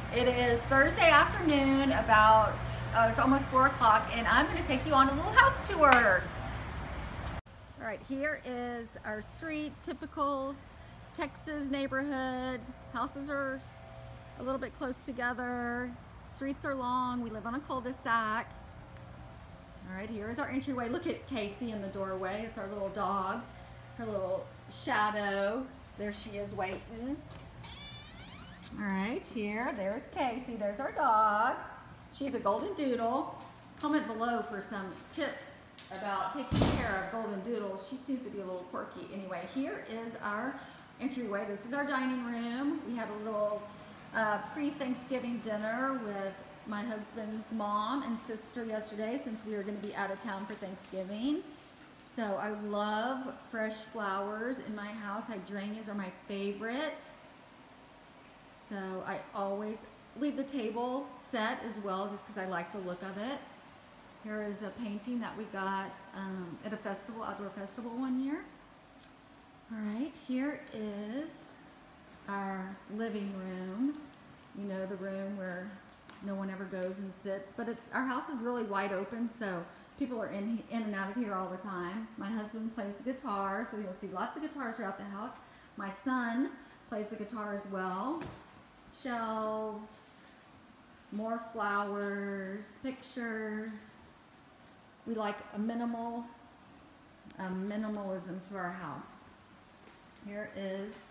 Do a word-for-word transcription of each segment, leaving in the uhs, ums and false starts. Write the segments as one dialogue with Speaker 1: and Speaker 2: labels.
Speaker 1: It is Thursday afternoon, about, uh, it's almost four o'clock, and I'm going to take you on a little house tour. All right, here is our street, typical Texas neighborhood. Houses are a little bit close together. Streets are long. We live on a cul-de-sac. All right, here is our entryway. Look at Casey in the doorway. It's our little dog, her little shadow. There she is waiting. All right, here, there's Casey. There's our dog. She's a golden doodle. Comment below for some tips about taking care of golden doodles. She seems to be a little quirky. Anyway, here is our entryway. This is our dining room. We had a little uh, pre-Thanksgiving dinner with my husband's mom and sister yesterday, since we were going to be out of town for Thanksgiving. So I love fresh flowers in my house. Hydrangeas are my favorite. So I always leave the table set as well, just because I like the look of it. Here is a painting that we got um, at a festival, outdoor festival one year. All right, here is our living room. You know, the room where no one ever goes and sits, but it, our house is really wide open, so people are in, in and out of here all the time. My husband plays the guitar, so you'll see lots of guitars throughout the house. My son plays the guitar as well. Shelves, more flowers, pictures. We like a minimal, a minimalism to our house. Here is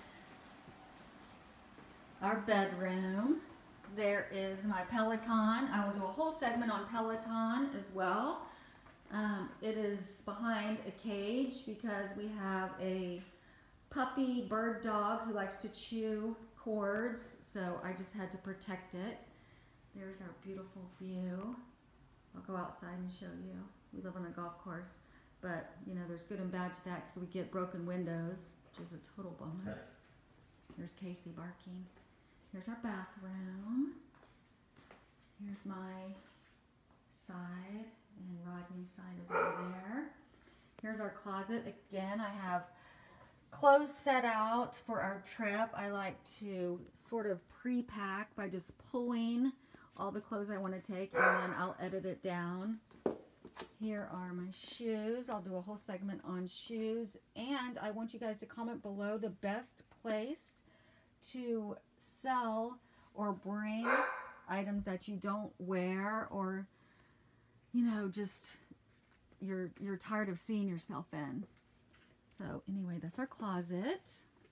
Speaker 1: our bedroom. There is my Peloton. I will do a whole segment on Peloton as well. Um, it is behind a cage because we have a puppy bird dog who likes to chew cords, so I just had to protect it. There's our beautiful view. I'll go outside and show you. We live on a golf course, but you know, there's good and bad to that because we get broken windows, which is a total bummer. There's Casey barking. Here's our bathroom. Here's my side, and Rodney's side is over there. Here's our closet. Again, I have clothes set out for our trip. I like to sort of pre-pack by just pulling all the clothes I want to take, and then I'll edit it down. Here are my shoes. I'll do a whole segment on shoes, and I want you guys to comment below the best place to sell or bring items that you don't wear, or you know, just you're you're tired of seeing yourself in. So anyway, that's our closet.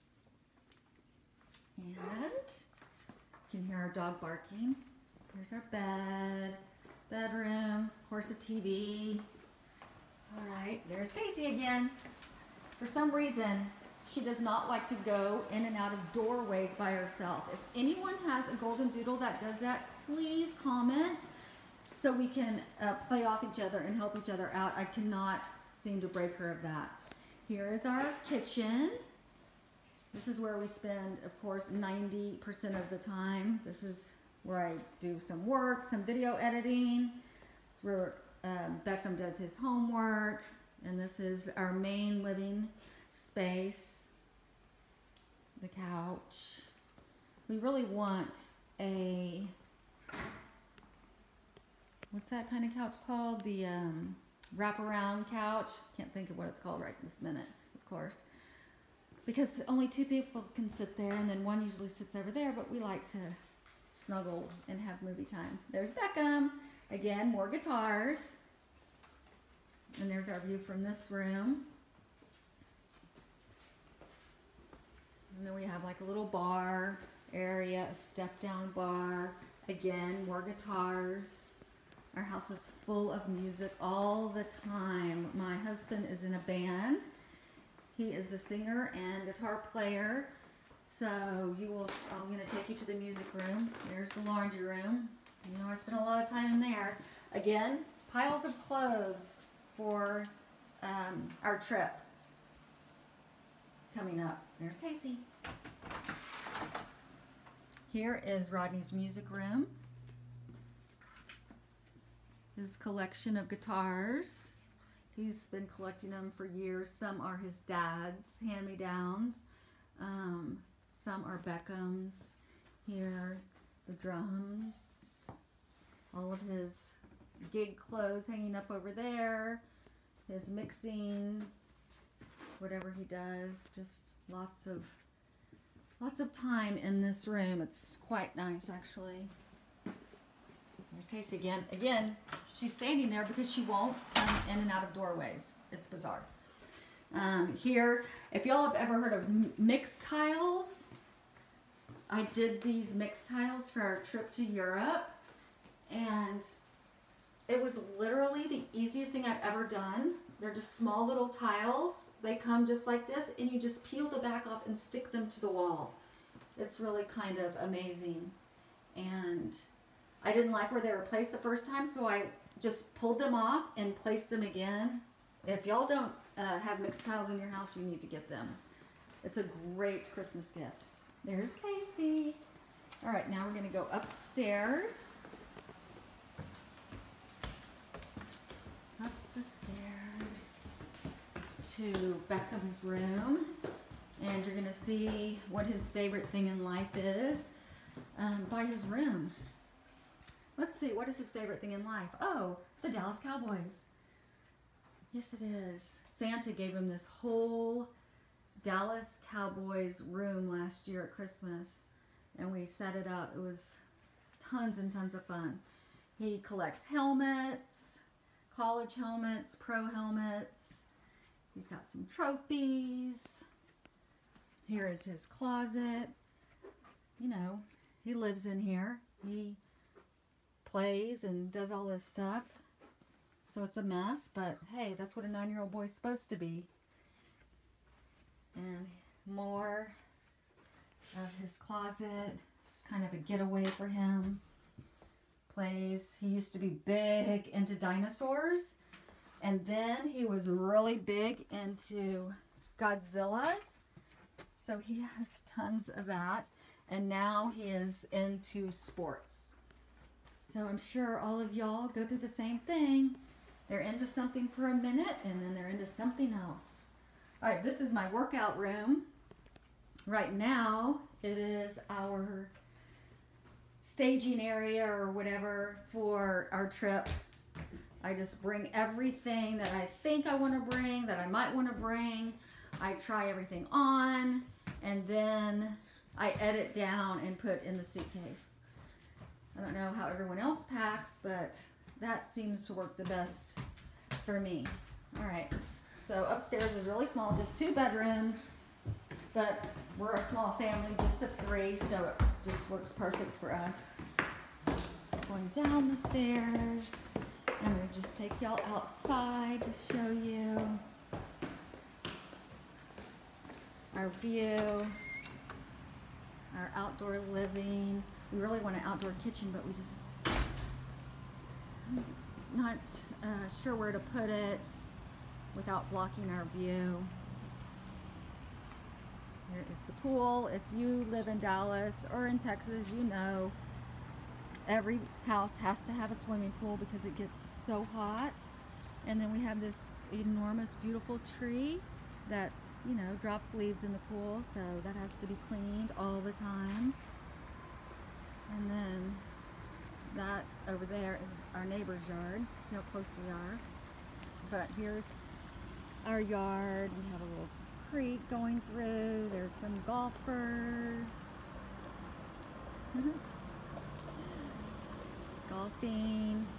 Speaker 1: And you can hear our dog barking. Here's our bed, bedroom, of course a T V. All right, there's Casey again. For some reason, she does not like to go in and out of doorways by herself. If anyone has a golden doodle that does that, please comment so we can uh, play off each other and help each other out. I cannot seem to break her of that. Here is our kitchen. This is where we spend, of course, ninety percent of the time. This is where I do some work, some video editing. It's where um, Beckham does his homework. And this is our main living space. The couch. We really want a, what's that kind of couch called? The um, wraparound couch. Can't think of what it's called right this minute, of course, because only two people can sit there, and then one usually sits over there, but we like to snuggle and have movie time. There's Beckham. Again, more guitars. And there's our view from this room. And then we have like a little bar area, a step down bar. Again, more guitars. Our house is full of music all the time. My husband is in a band. He is a singer and guitar player. So you will, I'm going to take you to the music room. There's the laundry room. You know, I spent a lot of time in there. Again, piles of clothes for um, our trip coming up. There's Casey. Here is Rodney's music room. His collection of guitars. He's been collecting them for years. Some are his dad's hand-me-downs. Um, some are Beckham's. Here the drums, all of his gig clothes hanging up over there, his mixing, whatever he does, just lots of lots of time in this room. It's quite nice, actually. There's Casey again. Again, she's standing there because she won't come in and out of doorways. It's bizarre. Um, here, if y'all have ever heard of mixed tiles, I did these mixed tiles for our trip to Europe, and it was literally the easiest thing I've ever done. They're just small little tiles. They come just like this, and you just peel the back off and stick them to the wall. It's really kind of amazing. And I didn't like where they were placed the first time, so I just pulled them off and placed them again. If y'all don't uh, have mixed tiles in your house, you need to get them. It's a great Christmas gift. There's Casey. All right, now we're going to go upstairs. Up the stairs to Beckham's room. And you're going to see what his favorite thing in life is um, by his room. Let's see, what is his favorite thing in life? Oh, the Dallas Cowboys. Yes, it is. Santa gave him this whole Dallas Cowboys room last year at Christmas, and we set it up. It was tons and tons of fun. He collects helmets, college helmets, pro helmets. He's got some trophies. Here is his closet. You know, he lives in here. He plays and does all this stuff. So it's a mess, but hey, that's what a nine-year-old boy's supposed to be. And more of his closet. It's kind of a getaway for him. Plays. He used to be big into dinosaurs, and then he was really big into Godzilla's. So he has tons of that, and now he is into sports. So I'm sure all of y'all go through the same thing. They're into something for a minute, and then they're into something else. All right, this is my workout room. Right now, it is our staging area or whatever for our trip. I just bring everything that I think I want to bring, that I might want to bring. I try everything on, and then I edit down and put in the suitcase. I don't know how everyone else packs, but that seems to work the best for me. All right, so upstairs is really small, just two bedrooms, but we're a small family, just of three, so it just works perfect for us. Going down the stairs, I'm gonna just take y'all outside to show you our view, our outdoor living. We really want an outdoor kitchen, but we just not uh, sure where to put it without blocking our view. Here is the pool. If you live in Dallas or in Texas, you know every house has to have a swimming pool because it gets so hot. And then we have this enormous, beautiful tree that, you know, drops leaves in the pool, so that has to be cleaned all the time. And then that over there is our neighbor's yard. See how close we are. But here's our yard. We have a little creek going through. There's some golfers. Golfing.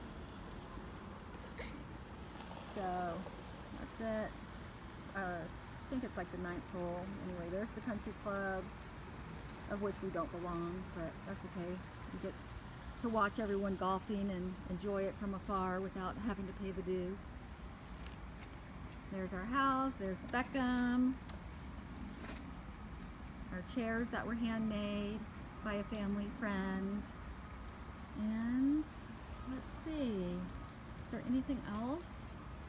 Speaker 1: So that's it. Uh, I think it's like the ninth hole. Anyway, there's the country club, of which we don't belong, but that's okay. You get to watch everyone golfing and enjoy it from afar without having to pay the dues. There's our house, there's Beckham. Our chairs that were handmade by a family friend. And let's see, is there anything else?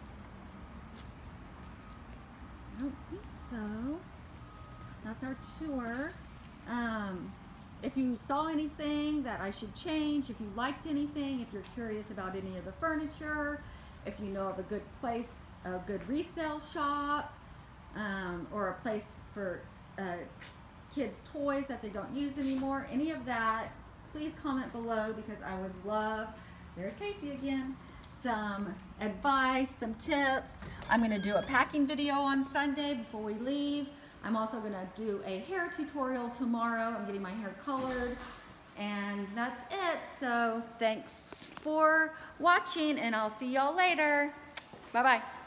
Speaker 1: I don't think so. That's our tour. Um, if you saw anything that I should change, if you liked anything, if you're curious about any of the furniture, if you know of a good place, a good resale shop, um, or a place for uh, kids' toys that they don't use anymore, any of that, please comment below because I would love, there's Casey again, some advice, some tips. I'm gonna do a packing video on Sunday before we leave. I'm also gonna do a hair tutorial tomorrow. I'm getting my hair colored. And that's it. So thanks for watching and I'll see y'all later. Bye-bye.